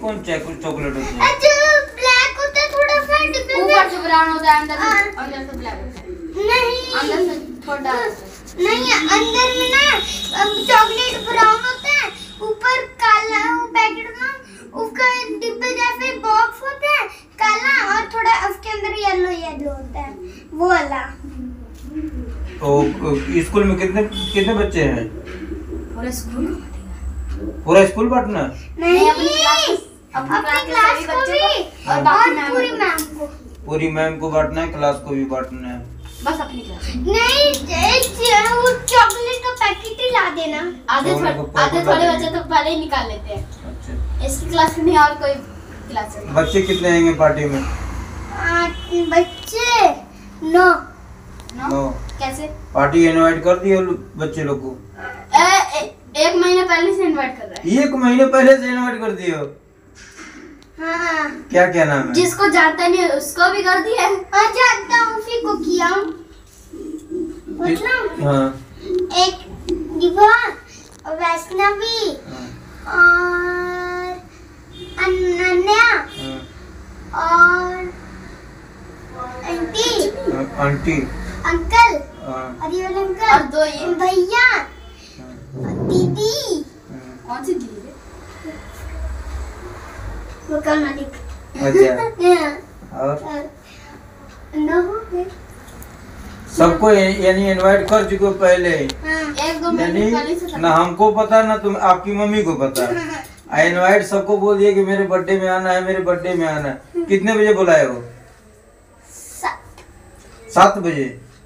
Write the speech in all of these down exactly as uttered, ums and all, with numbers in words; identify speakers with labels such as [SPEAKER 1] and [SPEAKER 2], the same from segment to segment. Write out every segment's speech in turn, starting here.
[SPEAKER 1] कौन चॉकलेट होती है?
[SPEAKER 2] ब्लैक होता है थोड़ा सा,
[SPEAKER 3] ऊपर से ब्राउन होता है, अंदर से अंदर से ब्लैक होता है।
[SPEAKER 2] नहीं
[SPEAKER 3] अंदर से थोड़ा
[SPEAKER 2] नहीं, अंदर में ना चॉकलेट ब्राउन होता है, ऊपर काला वो पैकेट में उसका डिब्बे जैसे बॉक्स होता है काला, और थोड़ा उसके अंदर येलो येलो होता है वो वाला।
[SPEAKER 1] तो स्कूल में कितने कितने बच्चे हैं?
[SPEAKER 3] पूरा स्कूल
[SPEAKER 1] पूरा स्कूल बांटना?
[SPEAKER 2] नहीं,
[SPEAKER 3] अपनी क्लास अपनी क्लास के सभी बच्चों को और बाकी मैम
[SPEAKER 2] पूरी मैम को।
[SPEAKER 1] पूरी मैम को बांटना है, क्लास को भी बांटना है।
[SPEAKER 3] बस अपनी क्लास।
[SPEAKER 2] नहीं, एक वो चॉकलेट का पैकेट ही ला देना।
[SPEAKER 3] आधे
[SPEAKER 1] दोनों को
[SPEAKER 3] आधे
[SPEAKER 1] पैकेट
[SPEAKER 3] थोड़े
[SPEAKER 1] ला
[SPEAKER 3] बच्चे तो पहले ही निकाल लेते हैं।
[SPEAKER 1] अच्छा,
[SPEAKER 3] इसकी क्लास में नहीं और कोई क्लास है।
[SPEAKER 1] बच्चे कितने आएंगे पार्टी में?
[SPEAKER 2] आठ बच्चे नौ।
[SPEAKER 3] No
[SPEAKER 1] no.
[SPEAKER 3] कैसे?
[SPEAKER 1] पार्टी इनवाइट कर दिए बच्चे लोग को?
[SPEAKER 3] ए, ए, एक महीने पहले से इनवाइट कर रहा है।
[SPEAKER 1] एक महीने पहले से इनवाइट कर दिए हो?
[SPEAKER 2] हाँ,
[SPEAKER 1] क्या क्या नाम है?
[SPEAKER 3] जिसको जानता नहीं उसको भी कर दिया है।
[SPEAKER 2] हाँ जानता हूँ, उसी को किया हूँ। मतलब
[SPEAKER 1] हाँ
[SPEAKER 2] एक दिवा, वैष्णवी
[SPEAKER 1] हाँ,
[SPEAKER 2] और अनन्या
[SPEAKER 1] हाँ,
[SPEAKER 2] और आंटी
[SPEAKER 1] हाँ, आंटी
[SPEAKER 2] अंकल
[SPEAKER 1] हाँ,
[SPEAKER 2] और ये वाले अंकल
[SPEAKER 3] और दो ये
[SPEAKER 2] भैया
[SPEAKER 1] हाँ,
[SPEAKER 2] और दीदी।
[SPEAKER 1] हाँ।
[SPEAKER 3] कौन सी दीदी है?
[SPEAKER 2] वो कौन वाली?
[SPEAKER 1] अच्छा,
[SPEAKER 2] हाँ,
[SPEAKER 1] और
[SPEAKER 2] और नौ हो गए।
[SPEAKER 1] सबको यानी इनवाइट कर चुके हो पहले?
[SPEAKER 2] हाँ,
[SPEAKER 3] एक दो महीने पहले से
[SPEAKER 1] यानी
[SPEAKER 3] कर
[SPEAKER 1] ना हमको पता ना तुम आपकी मम्मी को पता। इनवाइट सबको बोल दिए कि मेरे बर्थडे में आना है, मेरे बर्थडे में आना है। कितने बजे बुलाए हो?
[SPEAKER 2] सात।
[SPEAKER 1] सात बजे।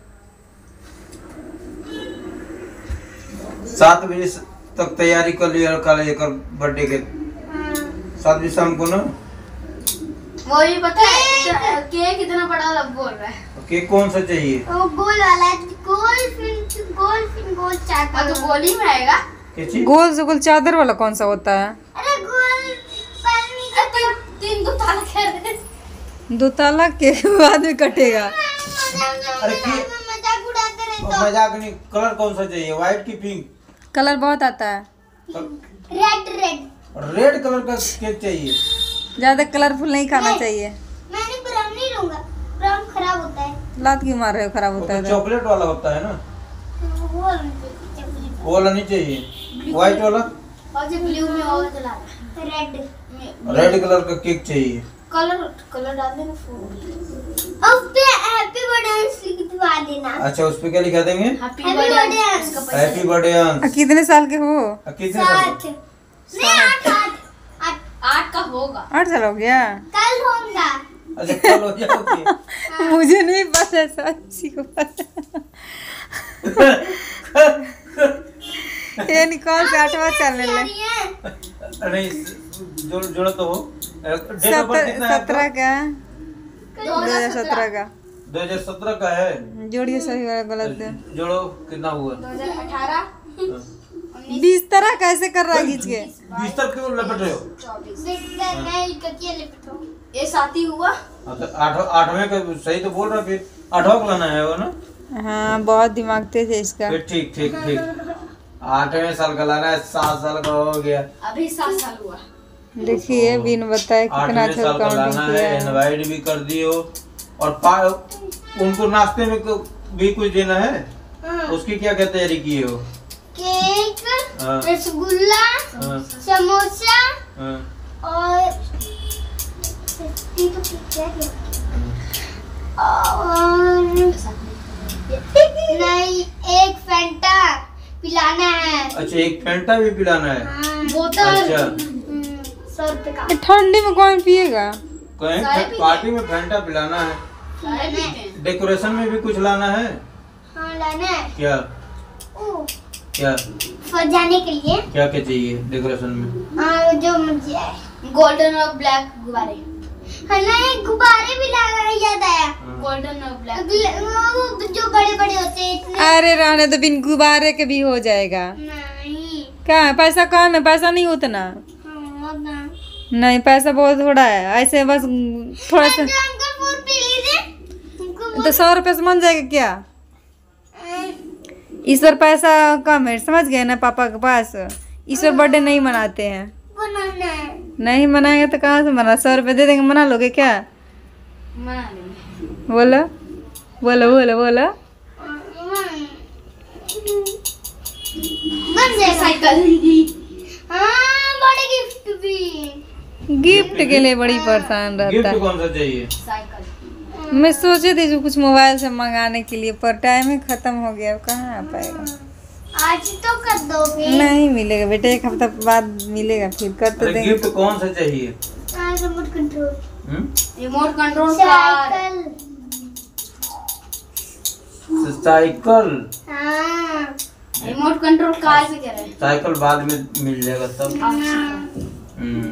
[SPEAKER 1] सात बजे तक तैयारी कर लिया कल लेकर बर्थडे के।
[SPEAKER 2] हाँ,
[SPEAKER 1] सात बजे शाम को ना?
[SPEAKER 3] वो ही पता है केक कितना बड़ा लब बोल रहा है।
[SPEAKER 1] केक कौन सा चाहिए?
[SPEAKER 2] वो गोल वाला है, गोल फिन गोल फिन गोल चार
[SPEAKER 3] हाँ तो गोली में आएगा।
[SPEAKER 1] क्या चीज?
[SPEAKER 4] गोल से गोल चादर वाला कौन सा होता है?
[SPEAKER 2] अरे गोल पानी का
[SPEAKER 3] तीन तीन दो ताला कह रहे हैं।
[SPEAKER 4] दो ताला के बाद में कटेगा।
[SPEAKER 1] अरे की
[SPEAKER 2] मजाक उड़ाते रहे तो।
[SPEAKER 1] मजाक नहीं। कलर कौन सा चाहिए, व्हाइट की पिंक?
[SPEAKER 4] कलर बहुत आता है।
[SPEAKER 2] Red red.
[SPEAKER 1] रेड कलर का केक चाहिए।
[SPEAKER 4] ज्यादा कलरफुल नहीं खाना
[SPEAKER 2] नहीं।
[SPEAKER 4] चाहिए।
[SPEAKER 2] मैंने ब्राउन नहीं लूंगा, ब्राउन खराब होता है।
[SPEAKER 4] लात क्यों मार रहे हो? खराब
[SPEAKER 1] वो
[SPEAKER 4] होता
[SPEAKER 1] तो
[SPEAKER 4] है तो।
[SPEAKER 1] चॉकलेट वाला होता है ना?
[SPEAKER 2] वो वाला नहीं चाहिए,
[SPEAKER 1] वो वाला नहीं चाहिए, व्हाइट वाला।
[SPEAKER 3] और जो ब्लू में और चला रहा
[SPEAKER 2] रेड।
[SPEAKER 3] है
[SPEAKER 1] रेड कलर का केक चाहिए।
[SPEAKER 3] कलर कलर डाल देना फूल।
[SPEAKER 2] और उस पे हैप्पी बर्थडे लिखवा देना।
[SPEAKER 1] अच्छा, उस पे क्या लिखा देंगे?
[SPEAKER 3] Happy
[SPEAKER 2] Happy
[SPEAKER 3] birthday
[SPEAKER 2] birthday।
[SPEAKER 3] इसका पैसा
[SPEAKER 1] हैप्पी बर्थडे
[SPEAKER 4] आ,
[SPEAKER 1] अंश।
[SPEAKER 4] कितने साल के हो?
[SPEAKER 1] आ, कितने साल
[SPEAKER 2] सात।
[SPEAKER 1] का?
[SPEAKER 2] नहीं, आठ आठ आठ।
[SPEAKER 3] आठ का होगा।
[SPEAKER 4] आठ साल हो गया?
[SPEAKER 2] कल होगा।
[SPEAKER 1] अच्छा, कल हो जाओगे।
[SPEAKER 4] मुझे नहीं पता, सच्ची को पता। ये कौन सा आठवां चलने ले?
[SPEAKER 1] नहीं, जोड़ जोड़ा तो हो। डेट ऑफ बर्थ कितना है आपका?
[SPEAKER 4] सत्रह का।
[SPEAKER 3] दो
[SPEAKER 4] दो हजार सत्रह का।
[SPEAKER 1] दो हजार सत्रह का है।
[SPEAKER 4] जोड़िए सही वाला गलत है।
[SPEAKER 1] जोड़ो कितना हुआ?
[SPEAKER 3] दो हजार अठारह
[SPEAKER 4] बीस तरह कैसे कर रहा है खींच के?
[SPEAKER 1] बिस्तर क्यों लपेट रहे हो?
[SPEAKER 3] चौबीस
[SPEAKER 2] ये
[SPEAKER 3] ये साथी हुआ।
[SPEAKER 1] हाँ, तो आठ आठवें का सही तो बोल रहा, फिर आठवां को लाना है वो ना?
[SPEAKER 4] हाँ, बहुत दिमाग तेज है इसका।
[SPEAKER 1] फिर ठीक ठीक ठीक। आठवें साल का लाना है, सात साल का हो गया।
[SPEAKER 3] अभी सात साल हुआ।
[SPEAKER 4] देखिए बिन बताए कितना
[SPEAKER 1] आठवें
[SPEAKER 4] अच्छा
[SPEAKER 1] साल का
[SPEAKER 4] काउंटिंग
[SPEAKER 1] लाना
[SPEAKER 4] किया
[SPEAKER 1] है,
[SPEAKER 4] है।
[SPEAKER 1] इनवाइट भी कर दियो और पा उनको नाश्ते में को- भी कुछ देना है। उसकी क्या क्या तैयारी की हो?
[SPEAKER 2] केक,
[SPEAKER 1] हाँ,
[SPEAKER 2] रसगुल्ला,
[SPEAKER 1] हाँ,
[SPEAKER 2] समोसा
[SPEAKER 1] हाँ,
[SPEAKER 2] और ये तो क्या है? और नहीं, एक फैंटा पिलाना है।
[SPEAKER 1] अच्छा, एक फैंटा भी पिलाना है।
[SPEAKER 2] हाँ,
[SPEAKER 3] बोतल
[SPEAKER 1] अच्छा,
[SPEAKER 2] हम्म, सौ रुपए का।
[SPEAKER 4] ये ठंडी में कौन पिएगा?
[SPEAKER 1] कहीं
[SPEAKER 3] सारे पीते
[SPEAKER 1] पार्टी में फैंटा पिलाना है।
[SPEAKER 3] सारे पीते हैं।
[SPEAKER 1] डेकोरेशन में भी कुछ लाना है
[SPEAKER 2] हाँ लाना है।
[SPEAKER 1] क्या?
[SPEAKER 2] ओ,
[SPEAKER 1] क्या
[SPEAKER 2] सजाने के लिए।
[SPEAKER 1] क्या क्या चाहिए डेकोरेशन में?
[SPEAKER 2] हाँ, जो मुझे है।
[SPEAKER 3] गोल्डन और ब्लैक गुब्बारे।
[SPEAKER 2] हाँ ना, एक गुब्बारे भी लगा याद आया।
[SPEAKER 3] गोल्डन और ब्लैक।
[SPEAKER 2] अगले- वो जो बड़े बड़े होते हैं इतने।
[SPEAKER 4] अरे रहने तो बिन गुब्बारे के भी हो जाएगा।
[SPEAKER 2] नहीं।
[SPEAKER 4] क्या है? पैसा कम है? पैसा नहीं उतना।
[SPEAKER 2] हाँ, ना।
[SPEAKER 4] नहीं, पैसा बहुत थोड़ा है। ऐसे बस थोड़ा सा।
[SPEAKER 2] अंकल फूड पी लीजिए। हमको
[SPEAKER 4] तो सौ रुपये से मन जाएगा क्या?
[SPEAKER 2] वो-
[SPEAKER 4] इस बार पैसा कम है, समझ गए ना पापा के पास। इस बार बर्थडे नहीं मनाते हैं।
[SPEAKER 2] बनाना है।
[SPEAKER 4] नहीं मनाएंगे तो कहाँ से मना, सौ रुपये दे देंगे, मना लोगे क्या?
[SPEAKER 3] मना लेंगे।
[SPEAKER 4] बोलो बोलो बोलो बोलो।
[SPEAKER 2] बन जाएगा।
[SPEAKER 3] साइकिल।
[SPEAKER 2] हाँ बड़े गिफ्ट भी।
[SPEAKER 4] गिफ्ट के लिए बड़ी परेशान रहता
[SPEAKER 1] गिफ्ट
[SPEAKER 4] है।
[SPEAKER 1] कौन सा चाहिए?
[SPEAKER 3] साइकिल।
[SPEAKER 4] मैं सोचे थी जो कुछ मोबाइल से मंगाने के लिए, पर टाइम ही खत्म हो गया, अब कहाँ आ पाएगा।
[SPEAKER 2] आज तो कर दोगे?
[SPEAKER 4] नहीं मिलेगा बेटे, एक हफ्ता बाद मिलेगा, फिर कर तो
[SPEAKER 1] अरे
[SPEAKER 4] देंगे।
[SPEAKER 1] गिफ्ट कौन सा चाहिए?
[SPEAKER 2] हाँ रिमोट कंट्रोल।
[SPEAKER 1] हम्म?
[SPEAKER 3] Remote control car.
[SPEAKER 2] Cycle.
[SPEAKER 1] Cycle.
[SPEAKER 2] हाँ
[SPEAKER 3] रिमोट कंट्रोल कार भी कह रहे हैं।
[SPEAKER 1] साइकिल बाद में मिल जाएगा तब। हम्म।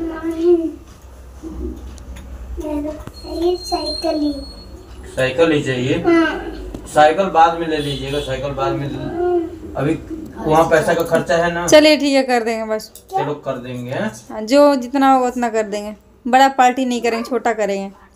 [SPEAKER 2] ये साइकिल ही।
[SPEAKER 1] साइकिल ही चाहिए।
[SPEAKER 2] हाँ।
[SPEAKER 1] साइकिल बाद में ले लीजिएगा, साइकिल बाद में। अभी वहाँ पैसा का खर्चा है ना।
[SPEAKER 4] चलिए ठीक है, कर देंगे बस।
[SPEAKER 1] चलो कर देंगे हैं?
[SPEAKER 4] हाँ, जो जितना होगा उतना कर देंगे, बड़ा पार्टी नहीं करेंगे, छोटा करेंगे।